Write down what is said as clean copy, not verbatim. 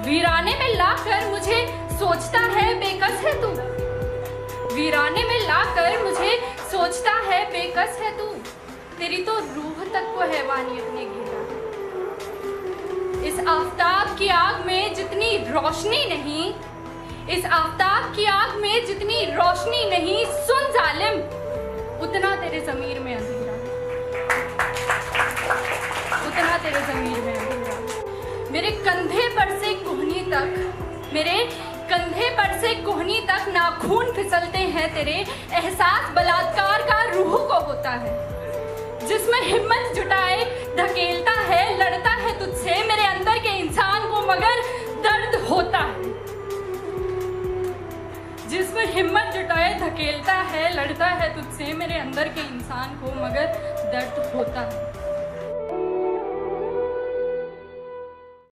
वीराने में लाकर मुझे सोचता है बेकस है तू, वीराने में लाकर मुझे सोचता है बेकस है तू, तेरी तो रूह तक को हैवानियत ने घेरा। इस आफताब की आग में जितनी रोशनी नहीं, इस आफताब की आग में जितनी रोशनी नहीं, सुन जालिम उतना तेरे ज़मीर में अंधेरा, उतना तेरे ज़मीर में अंधेरा। मेरे कंधे पर से कोहनी तक, मेरे कंधे पर से कोहनी तक नाखून फिसलते हैं तेरे, एहसास बलात्कार का रूह को होता है, जिसमें हिम्मत जुटाए धकेलता है, लड़ता है तुझसे मेरे अंदर के इंसान को मगर दर्द होता है, जिसमें हिम्मत जुटाए धकेलता है, लड़ता है तुझसे मेरे अंदर के इंसान को मगर दर्द होता है।